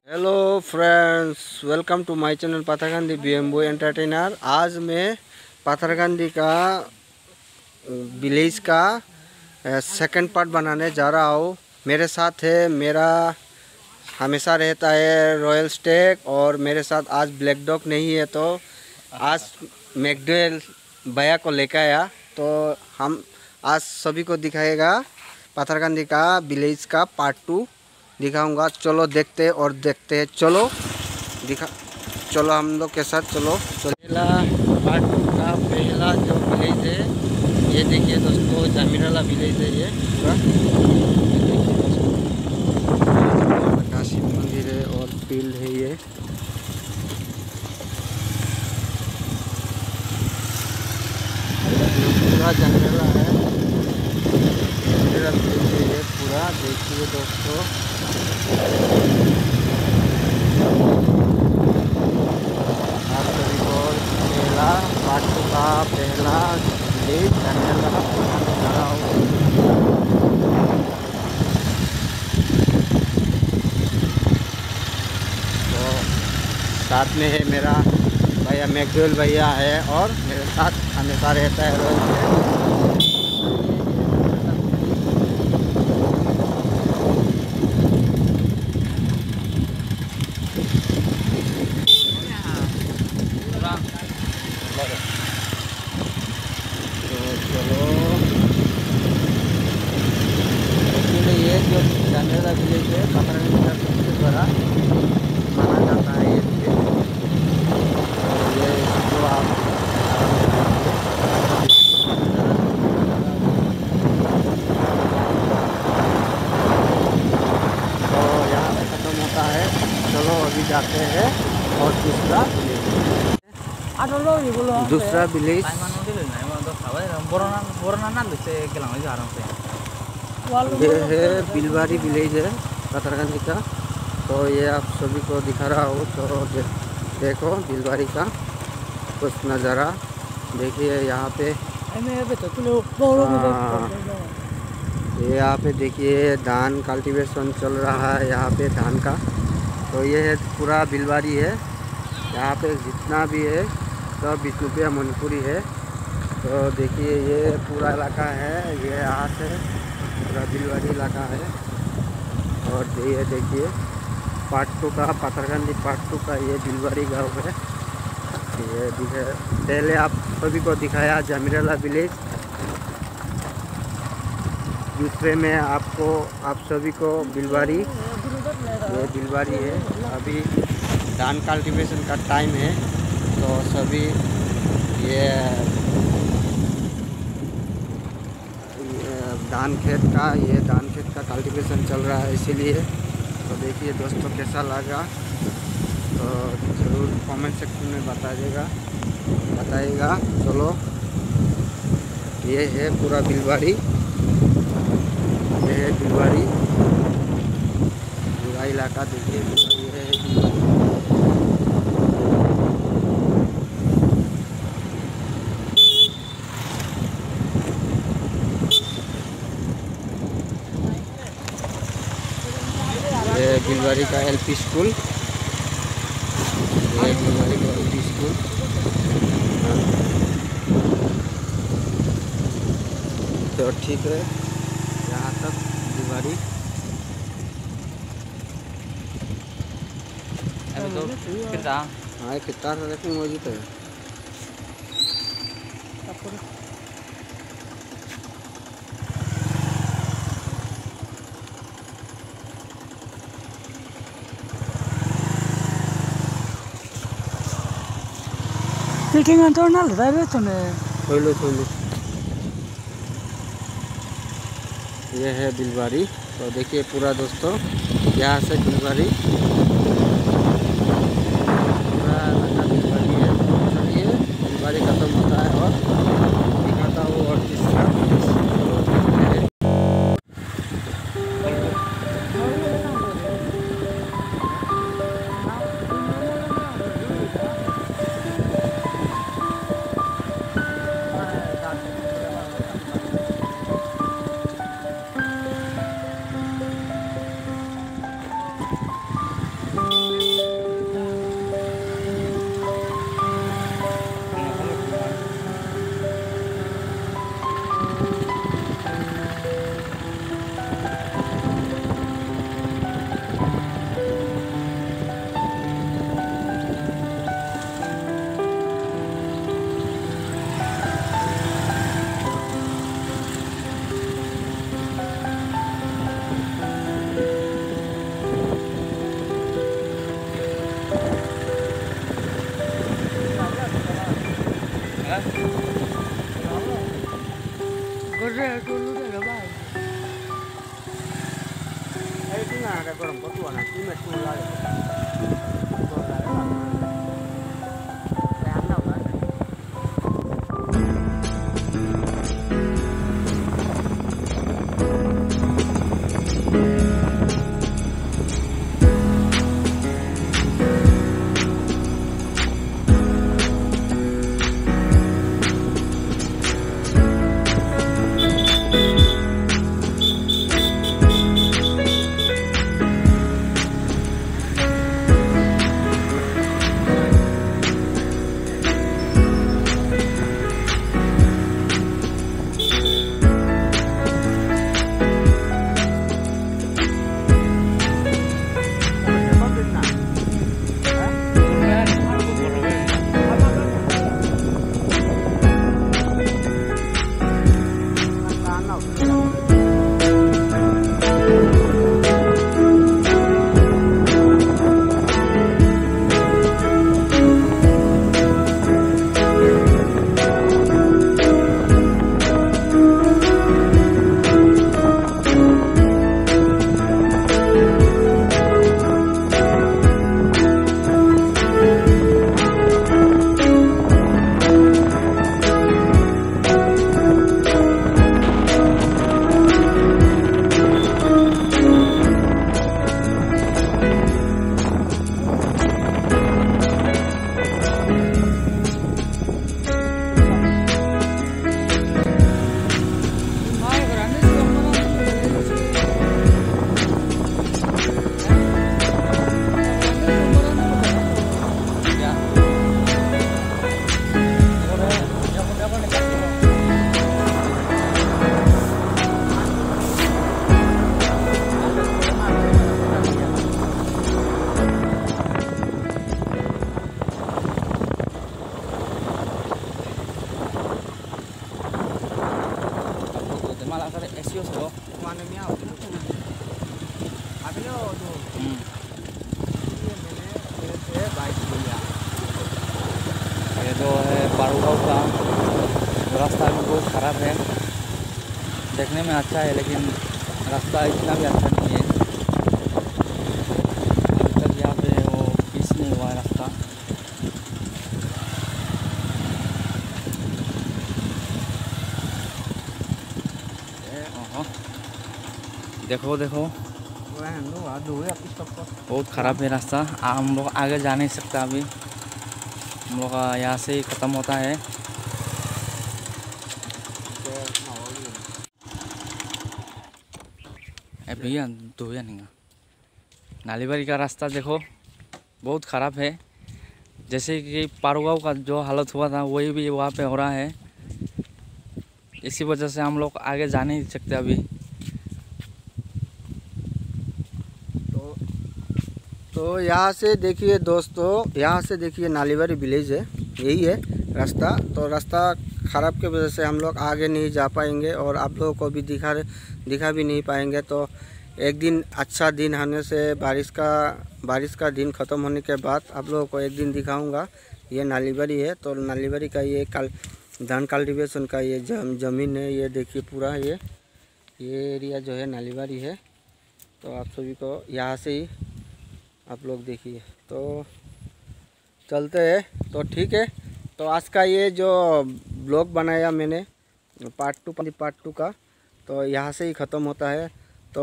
Hello friends, welcome to my channel Patharkandi बीएमबो entertainer. आज मैं पाथरकांदी का विलेज का सेकंड पार्ट बनाने जा रहा हूँ। मेरे साथ है मेरा हमेशा रहता है रॉयल स्टेक, और मेरे साथ आज ब्लैक डॉग नहीं है, तो आज मैकडवेल भैया को लेकर आया। तो हम आज सभी को दिखाएगा पाथरकांदी का विलेज का पार्ट 2 दिखाऊंगा। चलो देखते और देखते हैं। चलो हम लोग के साथ चलो। पहला पार्ट 2 का पहला जो विलेज है, ये देखिए दोस्तों, जमीराला विलेज है। ये पूरा काशी मंदिर है और फील्ड है। ये पूरा जंगला है, जमीराला विलेज है ये पूरा। देखिए दोस्तों, आप सभी को पहला पार्ट 2 का पहला विलेज जंगला जा रहा हूँ। तो साथ में है मेरा भैया मैकडवेल भैया है, और मेरे साथ हमेशा रहता है रोज। ये जो जंगला विलेज है पाथरकांदी का सबसे बड़ा माना जाता है ये विलेज। तो ये जो आप तो यहाँ पे ख़त्म होता है। चलो अभी जाते हैं और दूसरा विलेज ये है बिलवारी विलेज है पाथरकांदी का। तो ये आप सभी को दिखा रहा हूँ। तो देखो बिलवारी का कुछ नज़ारा देखिए यहाँ पे। ये यहाँ पे देखिए धान कल्टीवेशन चल रहा है यहाँ पे धान का। तो ये है पूरा बिलवारी है। यहाँ पे जितना भी है सब बिष्णुप्रिया मणिपुरी है। तो देखिए ये पूरा इलाका है, ये यहाँ से पूरा बिलवारी इलाका है। और ये देखिए पार्ट 2 का पाथरकांदी पार्ट 2 का ये बिलवारी गांव है। ये पहले आप सभी को दिखाया जमीराला विलेज, दूसरे में आप सभी को बिलवारी, ये बिलवारी है। अभी धान कल्टीवेशन का टाइम है, तो सभी ये धान खेत का कल्टीवेशन चल रहा है, इसीलिए। तो देखिए दोस्तों कैसा लगा तो ज़रूर कमेंट सेक्शन में बताइएगा। चलो ये है पूरा बिलवारी, ये है बिलवारी पूरा इलाका। देखिए ये है बिलवारी का एलपी स्कूल, ये बिलवारी का एलपी स्कूल। तो ठीक है, यहाँ तक बिलवारी। हाँ कितना रेटिंग मौजूद है। ये है बिलवारी। तो देखिए पूरा दोस्तों, यहाँ से बिलवारी पूरा इलाका बिलवारी है। चलिए बिलवारी खत्म होता है और दिखाता हूँ और तीसरा। पारुगांव का रास्ता भी बहुत ख़राब है। देखने में अच्छा है लेकिन रास्ता इतना भी अच्छा नहीं है। अभी तक यहाँ पे वो पीस नहीं हुआ है रास्ता। देखो देखो बहुत ख़राब है रास्ता। हम लोग आगे जा नहीं सकता। अभी हम लोग का यहाँ से ही ख़त्म होता है। भैया धोया नहीं। नालीबारी का रास्ता देखो बहुत ख़राब है। जैसे कि पारुगांव का जो हालत हुआ था वही भी वहाँ पे हो रहा है। इसी वजह से हम लोग आगे जा नहीं सकते अभी। तो यहाँ से देखिए दोस्तों, यहाँ से देखिए नालीबारी विलेज है, यही है रास्ता। तो रास्ता ख़राब की वजह से हम लोग आगे नहीं जा पाएंगे और आप लोगों को भी दिखा भी नहीं पाएंगे। तो एक दिन अच्छा दिन होने से बारिश का दिन ख़त्म होने के बाद आप लोगों को एक दिन दिखाऊंगा। ये नालीबारी है। तो नालीबारी का ये धान कल्टीवेशन का ये ज़मीन है। ये देखिए पूरा ये एरिया जो है नालीबारी है। तो आप सभी को यहाँ से ही आप लोग देखिए। तो चलते हैं। तो ठीक है। तो आज का ये जो ब्लॉग बनाया मैंने पार्ट 2 का, तो यहाँ से ही ख़त्म होता है। तो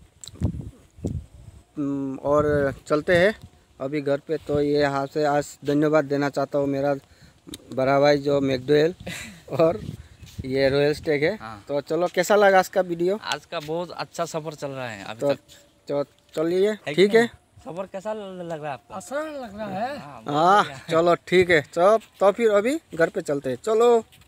और चलते हैं अभी घर पे। तो ये यहाँ से आज धन्यवाद देना चाहता हूँ मेरा बड़ा भाई जो मैकडोवेल और ये रॉयल स्टेक है। हाँ। तो चलो, कैसा लगा आज का वीडियो? आज का बहुत अच्छा सफ़र चल रहा है अभी तो चलिए ठीक है। सफ़र कैसा लग रहा है आपको? आसान लग रहा है। हाँ चलो ठीक है। तो फिर अभी घर पे चलते हैं। चलो।